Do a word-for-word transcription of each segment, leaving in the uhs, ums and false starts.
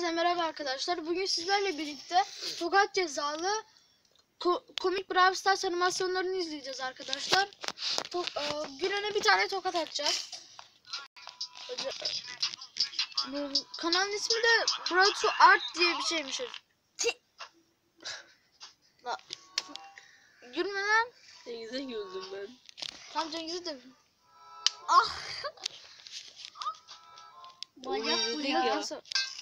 Herkese merhaba arkadaşlar. Bugün sizlerle birlikte Tokat Cezalı ko komik Brawl Stars animasyonlarını izleyeceğiz arkadaşlar. To e Gülen'e bir tane tokat atacağız. Bu kanalın ismi de Brawl to Art diye bir şeymiş. Gülme lan. Cengiz'e güldüm ben. Tam Cengiz'i de. Ah. Manyak bu ya. ya. Nasıl?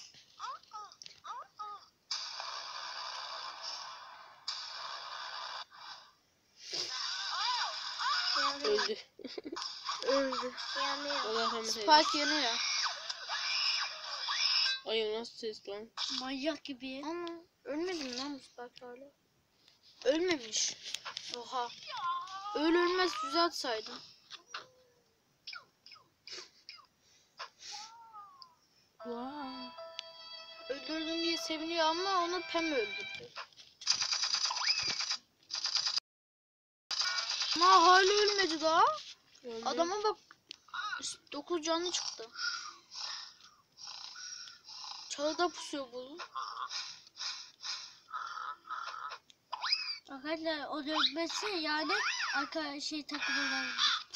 Öldü. Öldü. Allah rahmet eylesin. Spike yanıyor. Ay o nasıl ses lan? Manyak gibi. Ama ölmedin lan bu Spike hala. Ölmemiş. Oha. Öl ölmez füze atsaydın. Wow. Öldürdüm diye seviniyor ama onu Pem öldürdü. Ama hala ölmedi daha. Öldü. Adama bak. dokuz canlı çıktı. Çalıda pusuyor bu. Arkadaşlar o dönmesi yani arka şey takımından.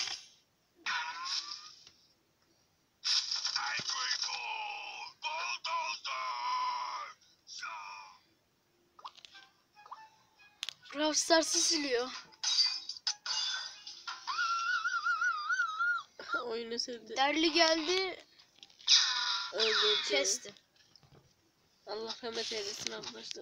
Brawl Stars'ı siliyor. Oyunu sevdi. Derli geldi. Öldürdü. Kesti. Allah rahmet eylesin arkadaşlar.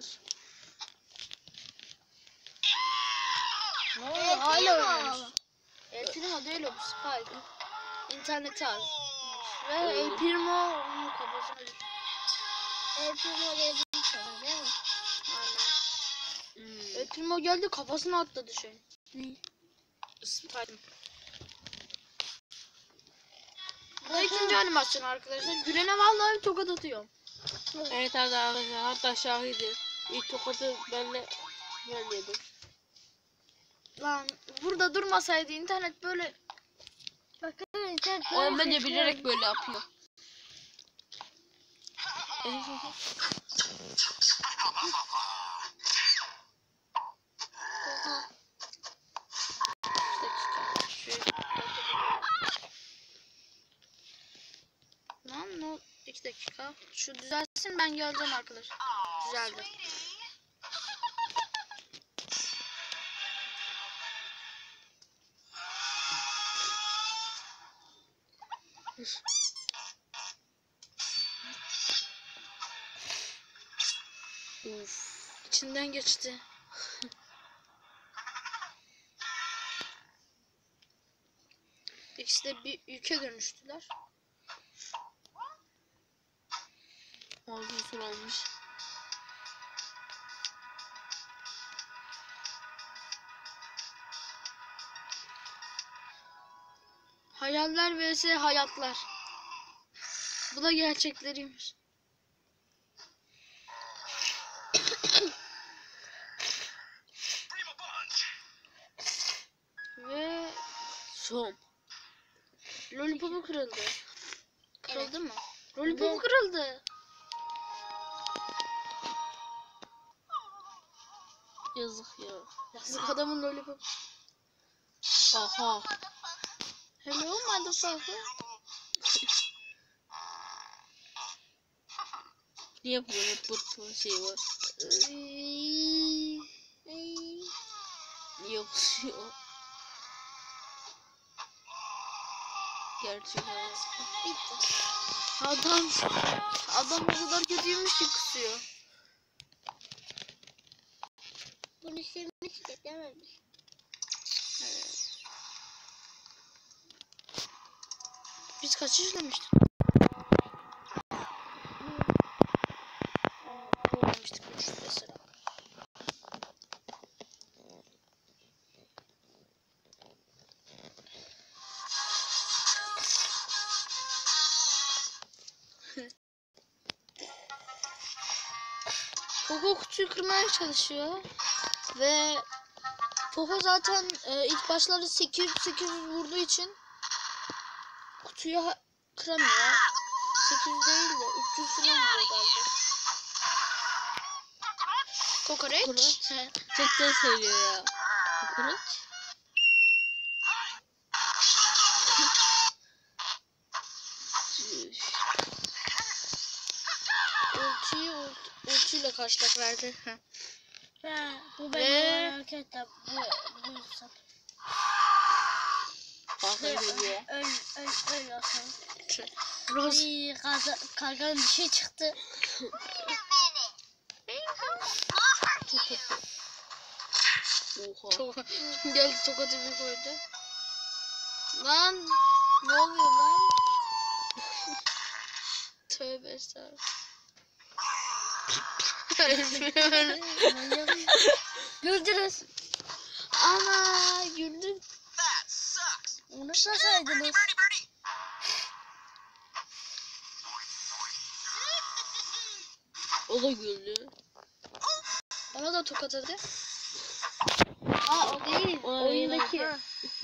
Ne oluyor? Hala ölmemiş. El Primo değil o, bu Spike. İnternete az. Ve El Primo onun kafasına gitti. El Primo dediğim sana değil mi? Aynen. Hmm. El Primo geldi kafasına atladı şey. Ne? Spike. Bu da ikinci animasyon arkadaşlar. Gülen'e vallahi tokat atıyor. Evet arkadaşlar, hatta şahidi. İlk tokadı benle ben yedim. Lan burada durmasaydı internet böyle. Bakın internet Oğlum ben de böyle bilerek böyle yapıyor. Lan no, iki dakika. Şu düzelsin, ben geleceğim arkadaşlar. Düzeldi. Uf, içinden geçti. İkisi de bir yüke dönüştüler. Ağzı sulanmış. Hayaller vs hayatlar. Bu da gerçekleriymiş. Ve Son. Lollipop'u kırıldı. Kırıldı mı? Evet. Lollipop'u kırıldı. Yazık ya. Yazık adamın Lollipop. Aha. Hello motherfucker. Niye böyle pırt şey var? Niye pusuyor? Gerçek hayat. Bitti. Adam adam o kadar kötüymüş ki kusuyor. Bunu sevmiş de dememiş. Evet. Biz kaç izlemiştik? Bulmamıştık üç mesela. Poco kutuyu kırmaya çalışıyor ve Poco zaten e, ilk başlarda sekiz yüz sekiz yüz vurduğu için kutuyu kıramıyor. sekiz yüz değil de üç yüz falan vuruyor galiba. Kokoreç. Kokoreç. He. Tekten söylüyor ya. Kokoreç. Ultiyi ult, ultiyle karşılık verdi. Heh. Ha, bu Ve- benim hareketler. Bu, bu insan. Kanka geliyor. Öl, öl, öl olsun. Rose. Bir karga, karganın bir şey çıktı. Oha. Çok geldi tokadı bir koydu. Lan ne oluyor lan? Tövbe estağfurullah. Güldünüz. Ana güldüm. Unutmasaydınız. O da güldü. Ona da tokat hadi. Aa o değil. O Oyundaki. değil.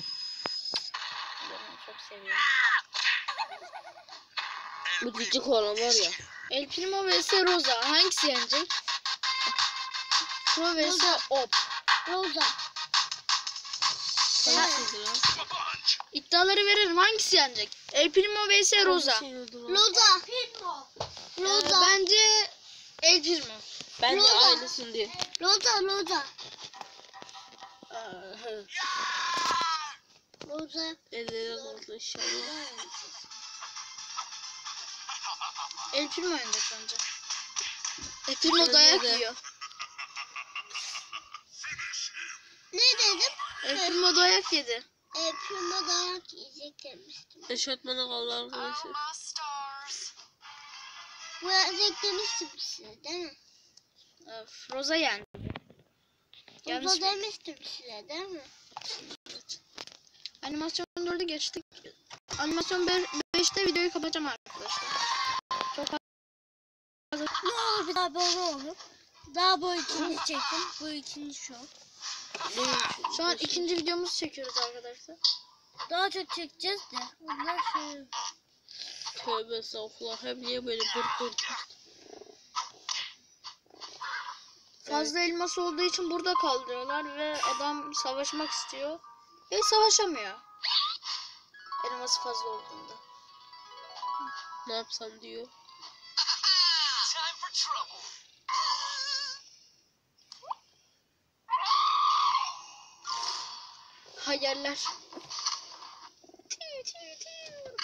Ben çok seviyorum. Bu cicik olan var ya. El Primo vs Rosa. Hangisi yenecek? Pro vs Op. Rosa. Hangisiydi lan? İddiaları veririm. Hangisi yenecek? El Primo vs Rosa. Hangisiydi lan? Rosa. Ee, Rosa. bence El Primo. Ben de Rosa. aynısın Rosa. Rosa. Rosa. Elleri kaldı inşallah. El Primo yenecek bence. El Primo dayak Bence de. yiyor. Ne dedim? El Primo dayak yedi. E, Puma dayak yiyecek demiştim. Eşortmana kaldı arkadaşlar. Bu yiyecek demiştim size değil mi? Öf, Rosa yendi. Yanlış Rosa mı? demiştim size değil mi? Animasyon dördü geçtik. Animasyon beşte videoyu kapatacağım arkadaşlar. Çok fazla. Ne olur bir daha böyle olur. Daha bu ikinci çekim. Bu ikinci şu. Şu an ikinci videomuzu çekiyoruz arkadaşlar. Daha çok çekeceğiz de. Ondan sonra. Tövbe estağfurullah. Hep niye böyle bırt bırt. Fazla elmas olduğu için burada kaldırıyorlar ve adam savaşmak istiyor. Ve savaşamıyor. Elması fazla olduğunda. Ne yapsam diyor. Hayaller. Tiu, tiu, tiu.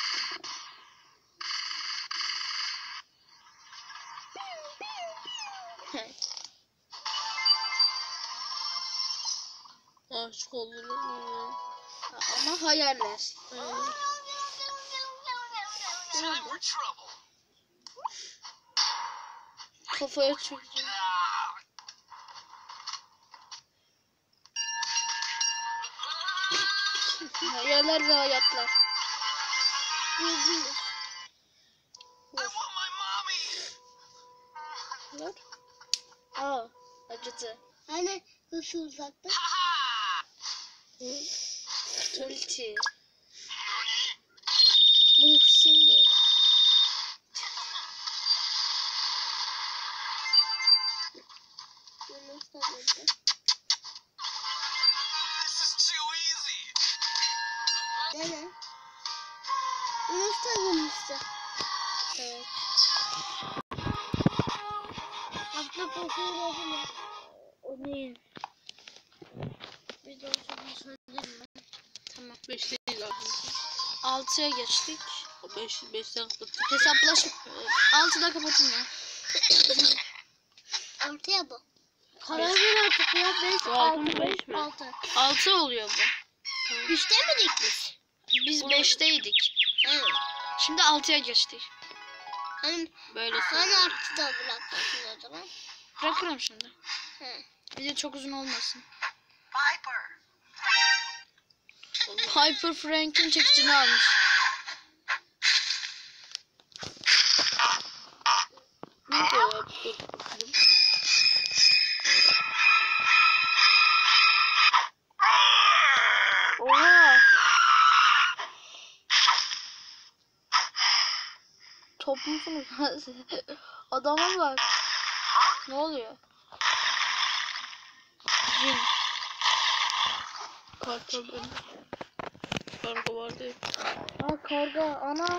Aşık oldum. Ama hayaller. Kafaya çöktü. Hayaller ve hayatlar. Vur. Aa, acıdı. Hani hısı uzakta. Ulti. Muhsin de. Yunus da burada. Dene. Yunus da bulmuştu. Evet. Atla koşuyor oldu. O değil. Bir de olsun söyledim ben. Tamam. Beşteyiz arkadaşlar. altıya geçtik. O beş, beşten kapattık. Hesaplaş. altıda kapatın ya. Altıya bu. Karar ver artık ya. Beş, Bu altı, altı mı, beş, beş mi? altı. altı oluyor bu. Üçte miydik biz? Biz beşteydik. Hı. Şimdi altıya geçtik. Hani, Böyle hani sonra. altıda bırakıyorsun o zaman? Bırakırım şimdi. Hı. Bir de çok uzun olmasın. Hyper Frank'in çekicini almış. Ne diyor? Dur bakalım. Oha. Top musunuz? Adama bak. Ne oluyor? Cin. Kartal ben. Karga vardı. Aa karga ana.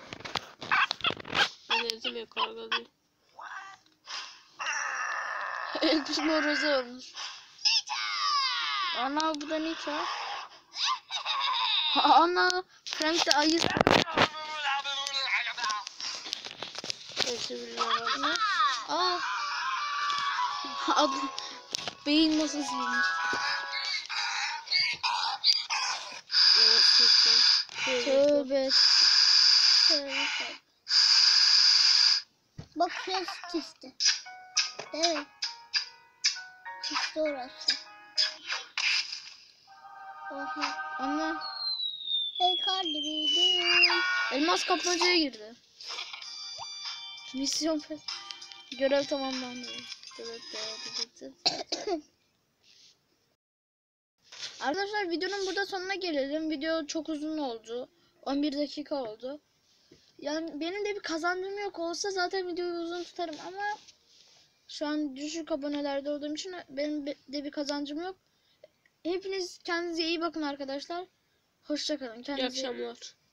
Ben dedim ya karga değil. El Primo Rosa olmuş. Ana bu da Nita. Ana Frank de ayı. Hepsi birbirine var. Aa. Adı. Beyin masasıymış. Evet sistem. Tövbe. Tövbe. Bak şurası kisti. Değil mi? Kisti orası. Oha. Ana. Hey kalbim. Elmas kapmacaya girdi. Misyon fe- görev tamamlandı. Arkadaşlar videonun burada sonuna gelelim. Video çok uzun oldu. on bir dakika oldu. Yani benim de bir kazancım yok olsa zaten videoyu uzun tutarım ama şu an düşük abonelerde olduğum için benim de bir kazancım yok. Hepiniz kendinize iyi bakın arkadaşlar. Hoşça kalın. İyi Kendinize akşamlar.